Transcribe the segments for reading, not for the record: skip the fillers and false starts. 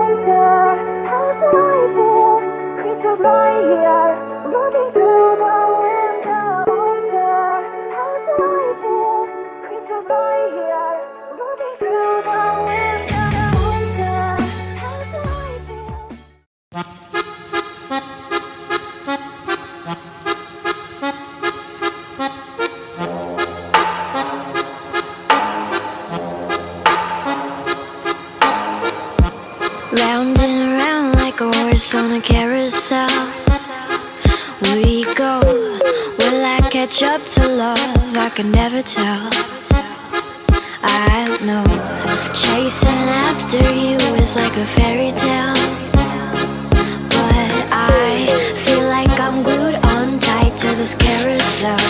Round and around like a horse on a carousel we go. Will I catch up to love? I can never tell. I know chasing after you is like a fairy tale, but I feel like I'm glued on tight to this carousel.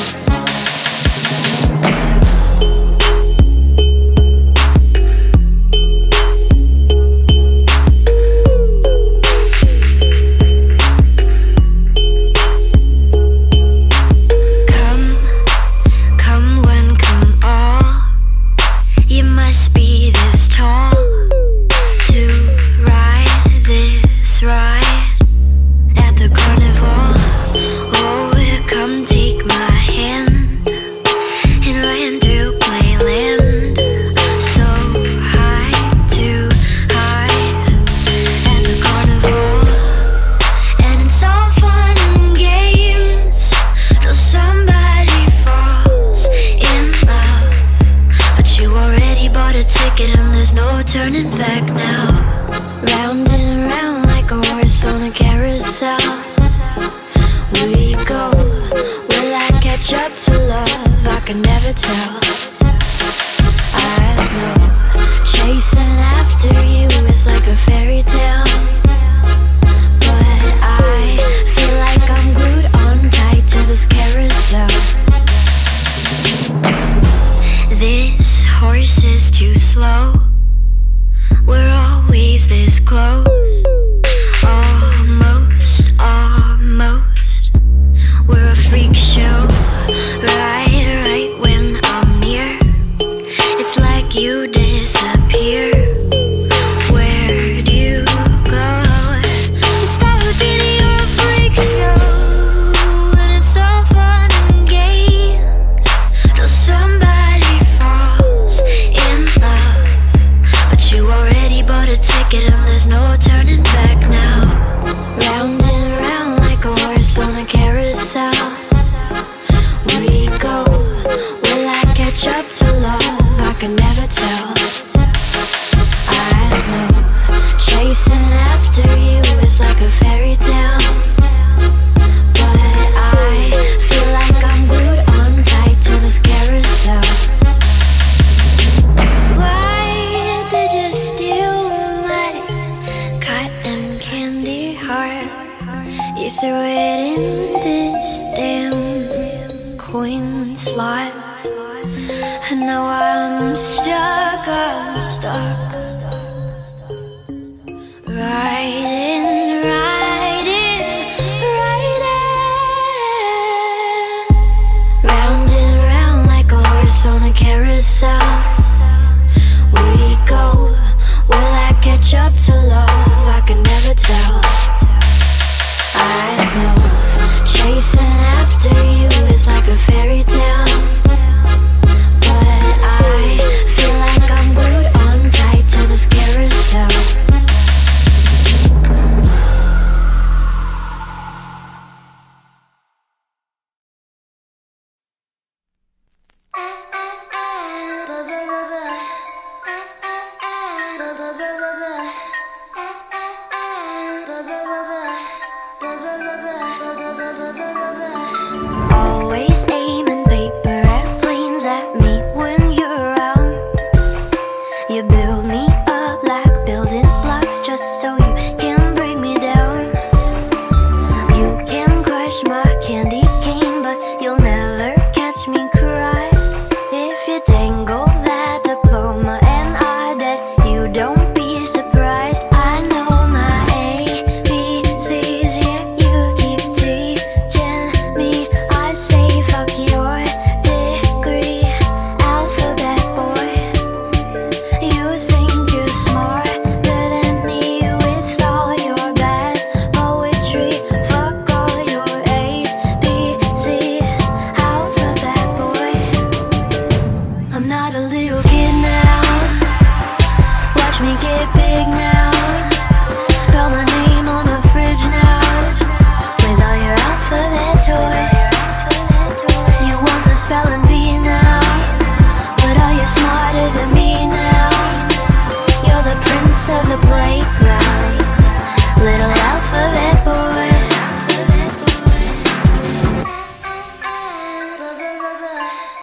Turning back now. Round and around like a horse on a carousel we go. Will I catch up to love? I can never tell. I know chasing after you is like a fairy tale, but I feel like I'm glued on tight to this carousel. This horse is too slow. We're always this close, almost, almost. We're a freak show, right when I'm near. It's like you disappear. Where do you go? You started your freak show, and it's all fun and games till somebody falls in love, but you already bought a ticket and there's no turning back now. Round and around like a horse on a carousel we go. Will I catch up to love? I can never tell. I know chasing after you is like a fairy tale, but I feel like I'm glued on tight to this carousel. Why did you steal my cotton candy heart? You threw it in this damn coin slot, and now I'm stuck, right in, right in, right in. Round and around like a horse on a carousel we go. Will I catch up to love? I can never tell. I know chasing after you is like a fairy tale, but I feel like I'm glued on tight of the playground.